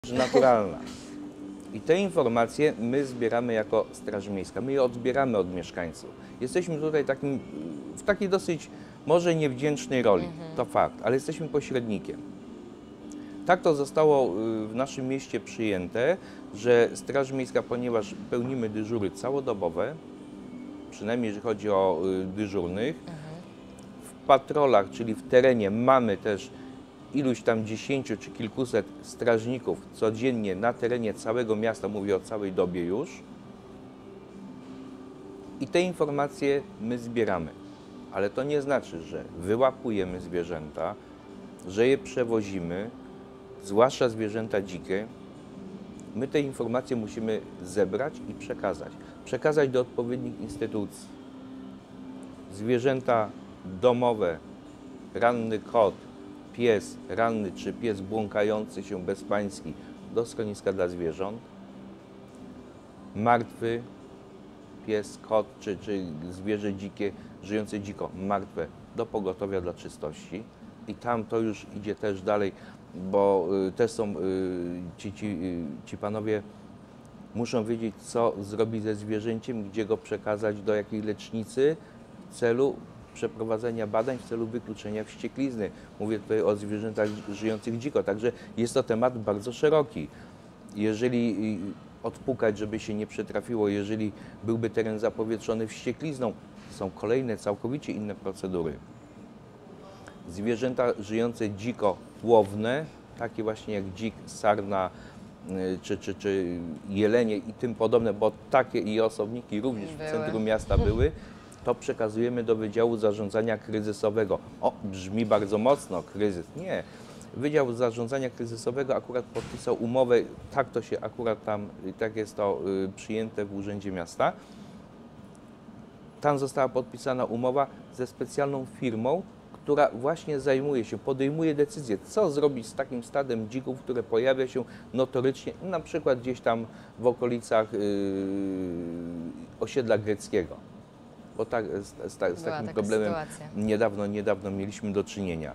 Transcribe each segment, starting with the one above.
naturalna. I te informacje my zbieramy jako Straż Miejska. My je odbieramy od mieszkańców. Jesteśmy tutaj w takiej dosyć, może niewdzięcznej roli, to fakt, ale jesteśmy pośrednikiem. Tak to zostało w naszym mieście przyjęte, że Straż Miejska, ponieważ pełnimy dyżury całodobowe, przynajmniej jeżeli chodzi o dyżurnych, w patrolach, czyli w terenie mamy też iluś tam 10 czy kilkuset strażników codziennie na terenie całego miasta, mówię o całej dobie już. I te informacje my zbieramy. Ale to nie znaczy, że wyłapujemy zwierzęta, że je przewozimy, zwłaszcza zwierzęta dzikie. My te informacje musimy zebrać i przekazać. Przekazać do odpowiednich instytucji. Zwierzęta domowe, ranny kot, pies ranny czy pies błąkający się bezpański do schroniska dla zwierząt, martwy pies, kot czy zwierzę dzikie, żyjące dziko, martwe do pogotowia dla czystości i tam to już idzie też dalej, bo też są ci panowie muszą wiedzieć, co zrobić ze zwierzęciem, gdzie go przekazać, do jakiej lecznicy w celu przeprowadzenia badań, w celu wykluczenia wścieklizny. Mówię tutaj o zwierzętach żyjących dziko, także jest to temat bardzo szeroki. Jeżeli odpukać, żeby się nie przetrafiło, jeżeli byłby teren zapowietrzony wścieklizną, są kolejne, całkowicie inne procedury. Zwierzęta żyjące dziko łowne, takie właśnie jak dzik, sarna, czy jelenie i tym podobne, bo takie i osobniki również w centrum miasta były, to przekazujemy do Wydziału Zarządzania Kryzysowego. O, brzmi bardzo mocno, kryzys. Nie. Wydział Zarządzania Kryzysowego akurat podpisał umowę, tak to się akurat tam, tak jest to przyjęte w Urzędzie Miasta. Tam została podpisana umowa ze specjalną firmą, która właśnie zajmuje się, podejmuje decyzję, co zrobić z takim stadem dzików, które pojawia się notorycznie, na przykład gdzieś tam w okolicach osiedla greckiego. Bo tak, z takim problemem niedawno mieliśmy do czynienia.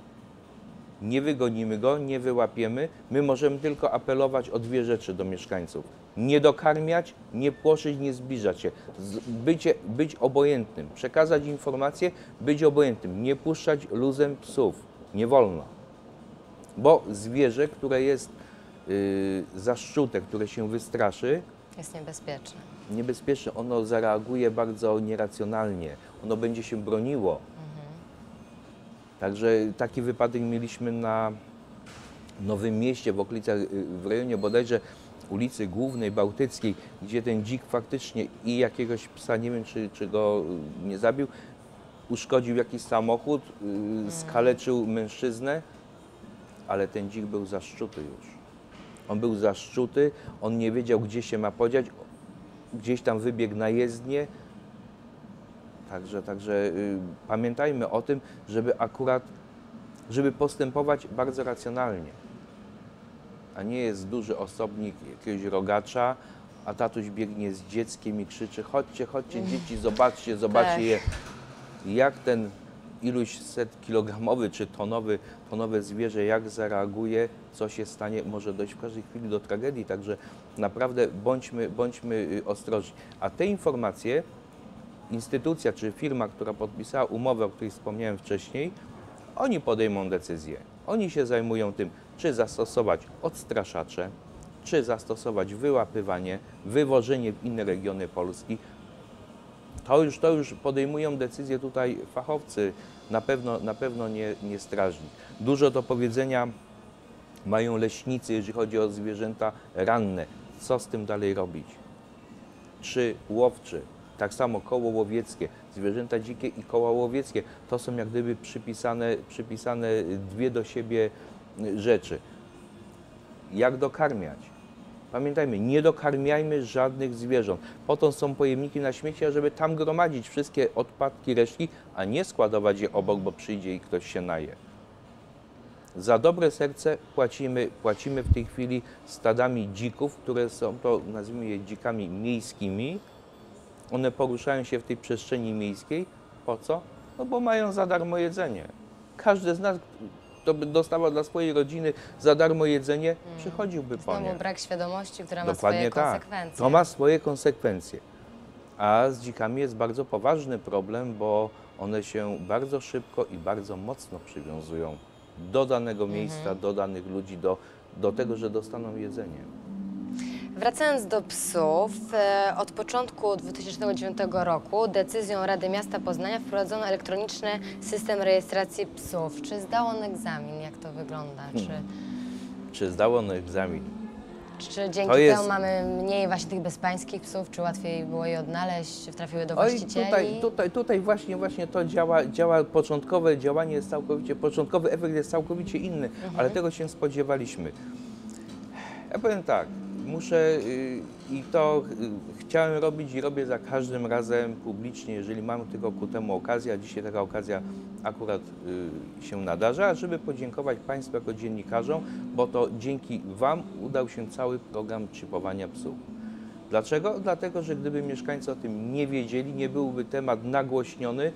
Nie wygonimy go, nie wyłapiemy. My możemy tylko apelować o dwie rzeczy do mieszkańców. Nie dokarmiać, nie płoszyć, nie zbliżać się. Być obojętnym, przekazać informacje, być obojętnym. Nie puszczać luzem psów. Nie wolno. Bo zwierzę, które jest zaszczute, które się wystraszy, jest niebezpieczne. Niebezpieczne, ono zareaguje bardzo nieracjonalnie. Ono będzie się broniło. Także taki wypadek mieliśmy na Nowym Mieście, w okolicach, w rejonie bodajże ulicy Głównej, Bałtyckiej, gdzie ten dzik faktycznie i jakiegoś psa, nie wiem czy go nie zabił, uszkodził jakiś samochód, skaleczył mężczyznę, ale ten dzik był zaszczuty już. On był zaszczuty, on nie wiedział, gdzie się ma podziać, gdzieś tam wybiegł na jezdnię. Także pamiętajmy o tym, żeby postępować bardzo racjonalnie. A nie jest duży osobnik jakiegoś rogacza, a tatuś biegnie z dzieckiem i krzyczy: chodźcie, chodźcie dzieci, zobaczcie je. Jak ten iluś set kilogramowy czy tonowe zwierzę, jak zareaguje, co się stanie, może dojść w każdej chwili do tragedii. Także naprawdę bądźmy ostrożni. A te informacje instytucja czy firma, która podpisała umowę, o której wspomniałem wcześniej, oni podejmą decyzję. Oni się zajmują tym, czy zastosować odstraszacze, czy zastosować wyłapywanie, wywożenie w inne regiony Polski. To już podejmują decyzje tutaj fachowcy, na pewno nie strażnik. Dużo do powiedzenia mają leśnicy, jeżeli chodzi o zwierzęta ranne. Co z tym dalej robić? Czy łowczy? Tak samo koło łowieckie, zwierzęta dzikie i koła łowieckie, to są jak gdyby przypisane dwie do siebie rzeczy. Jak dokarmiać? Pamiętajmy, nie dokarmiajmy żadnych zwierząt. Po to są pojemniki na śmieci, żeby tam gromadzić wszystkie odpadki, resztki, a nie składować je obok, bo przyjdzie i ktoś się naje. Za dobre serce płacimy w tej chwili stadami dzików, które są, to nazwijmy je dzikami miejskimi. One poruszają się w tej przestrzeni miejskiej. Po co? No bo mają za darmo jedzenie. Każdy z nas kto by dostawał dla swojej rodziny za darmo jedzenie, przychodziłby po nie. Znowu brak świadomości, która ma Dokładnie swoje tak. konsekwencje. To ma swoje konsekwencje. A z dzikami jest bardzo poważny problem, bo one się bardzo szybko i bardzo mocno przywiązują do danego miejsca, do danych ludzi, do tego, że dostaną jedzenie. Wracając do psów, od początku 2009 roku decyzją Rady Miasta Poznania wprowadzono elektroniczny system rejestracji psów. Czy zdał on egzamin? Jak to wygląda? Czy zdało on egzamin? Czy dzięki temu mamy mniej właśnie tych bezpańskich psów? Czy łatwiej było je odnaleźć? Trafiły do właścicieli? Tutaj właśnie to działa, początkowe działanie jest całkowicie, początkowy efekt jest całkowicie inny, ale tego się spodziewaliśmy. Ja powiem tak, i to chciałem robić i robię za każdym razem publicznie, jeżeli mam tylko ku temu okazję, a dzisiaj taka okazja akurat się nadarza, żeby podziękować Państwu jako dziennikarzom, bo to dzięki Wam udał się cały program czipowania psów. Dlaczego? Dlatego, że gdyby mieszkańcy o tym nie wiedzieli, nie byłby temat nagłośniony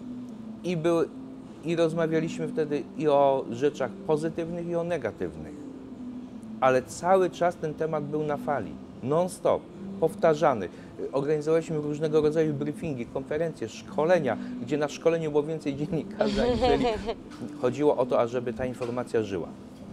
i rozmawialiśmy wtedy i o rzeczach pozytywnych, i o negatywnych. Ale cały czas ten temat był na fali, non-stop, powtarzany. Organizowaliśmy różnego rodzaju briefingi, konferencje, szkolenia, gdzie na szkoleniu było więcej dziennikarzy, aniżeli chodziło o to, ażeby ta informacja żyła.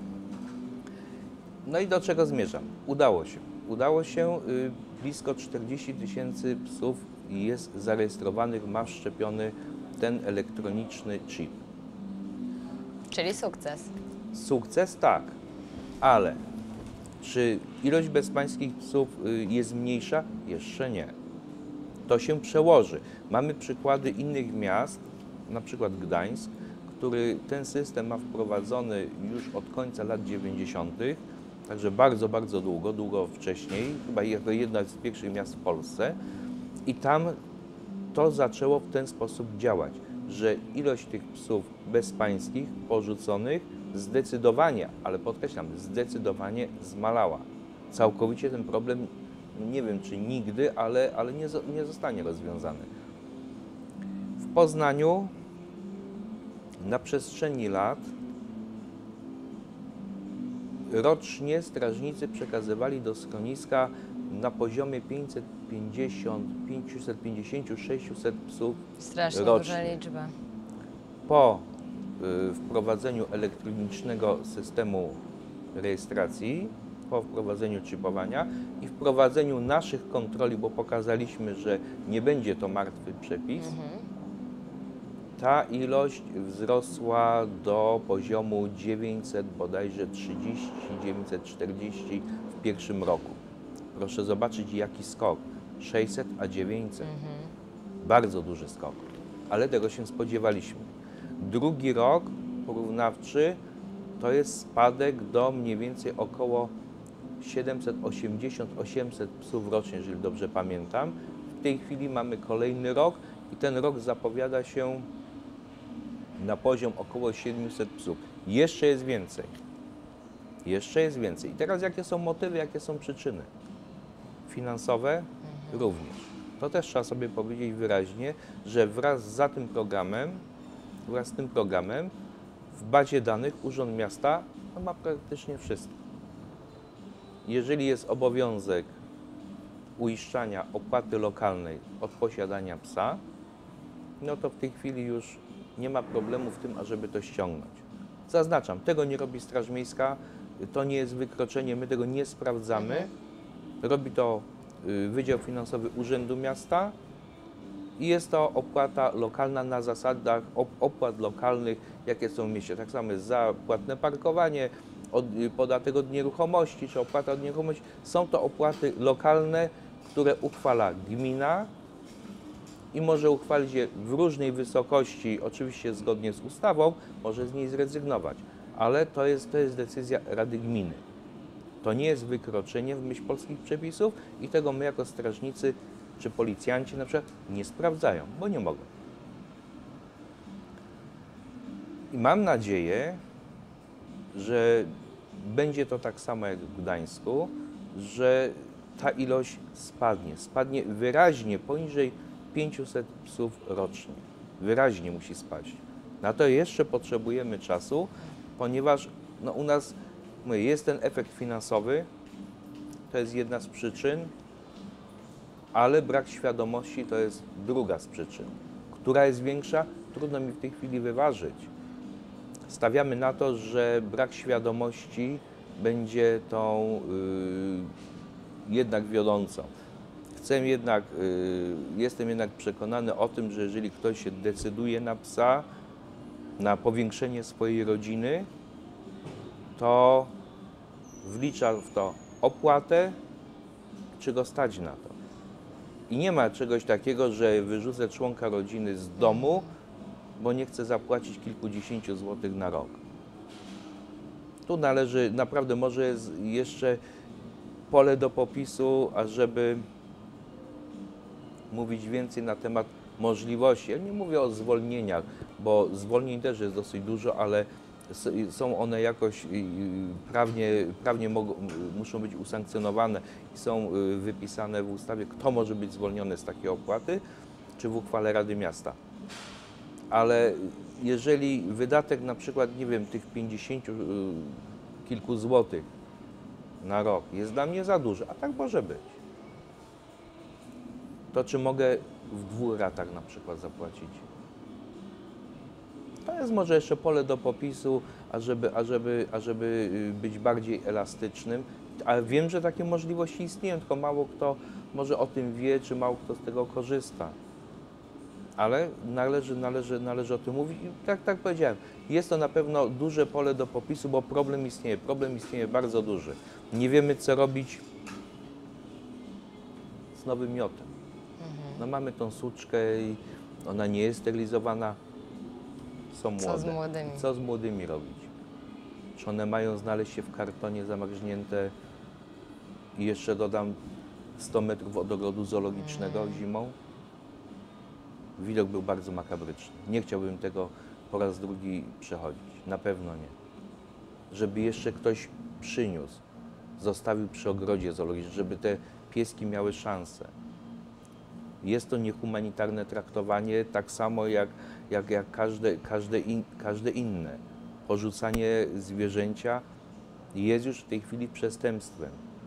No i do czego zmierzam? Udało się. Udało się, blisko 40 000 psów jest zarejestrowanych, ma wszczepiony ten elektroniczny chip. Czyli sukces. Sukces tak, ale czy ilość bezpańskich psów jest mniejsza? Jeszcze nie. To się przełoży. Mamy przykłady innych miast, na przykład Gdańsk, który ten system ma wprowadzony już od końca lat 90., także bardzo, bardzo długo wcześniej, chyba jako jedno z pierwszych miast w Polsce. I tam to zaczęło w ten sposób działać, że ilość tych psów bezpańskich, porzuconych, zdecydowanie, ale podkreślam, zdecydowanie zmalała. Całkowicie ten problem, nie wiem czy nigdy, ale nie zostanie rozwiązany. W Poznaniu na przestrzeni lat rocznie strażnicy przekazywali do schroniska na poziomie 550-600 psów Strasznie rocznie. duża liczba. Po wprowadzeniu elektronicznego systemu rejestracji, po wprowadzeniu czipowania i wprowadzeniu naszych kontroli, bo pokazaliśmy, że nie będzie to martwy przepis, ta ilość wzrosła do poziomu 900, bodajże 30, 940 w pierwszym roku. Proszę zobaczyć, jaki skok. 600 a 900. Bardzo duży skok, ale tego się spodziewaliśmy. Drugi rok porównawczy to jest spadek do mniej więcej około 780-800 psów rocznie, jeżeli dobrze pamiętam. W tej chwili mamy kolejny rok i ten rok zapowiada się na poziom około 700 psów. Jeszcze jest więcej. Jeszcze jest więcej. I teraz jakie są motywy, jakie są przyczyny? Finansowe również. To też trzeba sobie powiedzieć wyraźnie, że wraz z tym programem w bazie danych Urząd Miasta ma praktycznie wszystko. Jeżeli jest obowiązek uiszczania opłaty lokalnej od posiadania psa, no to w tej chwili już nie ma problemu w tym, ażeby to ściągnąć. Zaznaczam, tego nie robi Straż Miejska, to nie jest wykroczenie, my tego nie sprawdzamy. Robi to Wydział Finansowy Urzędu Miasta i jest to opłata lokalna na zasadach opłat lokalnych, jakie są w mieście. Tak samo jest za płatne parkowanie, podatek od nieruchomości czy opłata od nieruchomości. Są to opłaty lokalne, które uchwala gmina i może uchwalić je w różnej wysokości, oczywiście zgodnie z ustawą, może z niej zrezygnować, ale to jest decyzja Rady Gminy. To nie jest wykroczenie w myśl polskich przepisów i tego my jako strażnicy czy policjanci na przykład nie sprawdzają, bo nie mogą. I mam nadzieję, że będzie to tak samo jak w Gdańsku, że ta ilość spadnie wyraźnie poniżej 500 psów rocznie. Wyraźnie musi spaść. Na to jeszcze potrzebujemy czasu, ponieważ no, u nas mówię, jest ten efekt finansowy, to jest jedna z przyczyn, ale brak świadomości to jest druga z przyczyn. Która jest większa? Trudno mi w tej chwili wyważyć. Stawiamy na to, że brak świadomości będzie tą jednak wiodącą. Jestem jednak przekonany o tym, że jeżeli ktoś się decyduje na psa, na powiększenie swojej rodziny, to wlicza w to opłatę, czy go stać na to. I nie ma czegoś takiego, że wyrzucę członka rodziny z domu, bo nie chcę zapłacić kilkudziesięciu złotych na rok. Tu należy, naprawdę może jest jeszcze pole do popisu, ażeby mówić więcej na temat możliwości. Ja nie mówię o zwolnieniach, bo zwolnień też jest dosyć dużo, ale są one jakoś prawnie muszą być usankcjonowane i są wypisane w ustawie, kto może być zwolniony z takiej opłaty, czy w uchwale Rady Miasta. Ale jeżeli wydatek na przykład, nie wiem, tych 50 kilku złotych na rok jest dla mnie za duży, a tak może być, to czy mogę w 2 ratach na przykład zapłacić? To jest może jeszcze pole do popisu, ażeby być bardziej elastycznym, ale wiem, że takie możliwości istnieją, tylko mało kto może o tym wie, czy mało kto z tego korzysta. Ale należy o tym mówić i tak powiedziałem, jest to na pewno duże pole do popisu, bo problem istnieje bardzo duży. Nie wiemy, co robić z nowym miodem. No mamy tą suczkę i ona nie jest sterylizowana, są młode. Co z młodymi? Co z młodymi robić? Czy one mają znaleźć się w kartonie zamarznięte i jeszcze dodam 100 metrów od ogrodu zoologicznego zimą? Widok był bardzo makabryczny. Nie chciałbym tego po raz drugi przechodzić. Na pewno nie. Żeby jeszcze ktoś przyniósł, zostawił przy ogrodzie zoologicznym, żeby te pieski miały szansę. Jest to niehumanitarne traktowanie, tak samo jak każde inne. Porzucanie zwierzęcia jest już w tej chwili przestępstwem.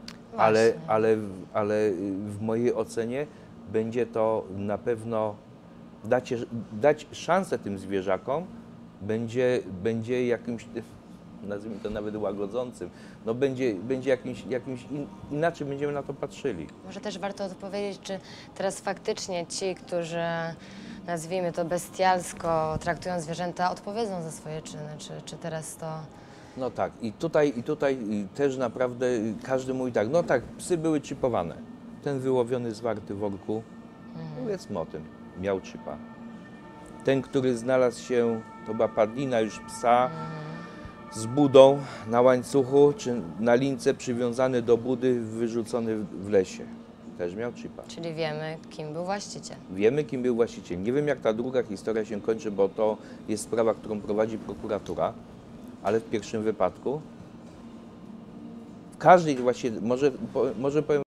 Ale w mojej ocenie będzie to na pewno dać szansę tym zwierzakom, będzie jakimś, nazwijmy to nawet łagodzącym, no będzie jakimś inaczej będziemy na to patrzyli. Może też warto odpowiedzieć, czy teraz faktycznie ci, którzy, nazwijmy to bestialsko, traktują zwierzęta, odpowiedzą za swoje czyny, czy teraz to... No tak, i tutaj też naprawdę każdy mówi tak, no tak, psy były chipowane. Ten wyłowiony zwarty w worku, powiedzmy o tym, miał chipa. Ten, który znalazł się, to była padlina już psa, z budą na łańcuchu, czy na lince przywiązany do budy, wyrzucony w lesie. Też miał chipa. Czyli wiemy, kim był właściciel. Wiemy, kim był właściciel. Nie wiem, jak ta druga historia się kończy, bo to jest sprawa, którą prowadzi prokuratura, ale w pierwszym wypadku, w każdej właściwie, może powiem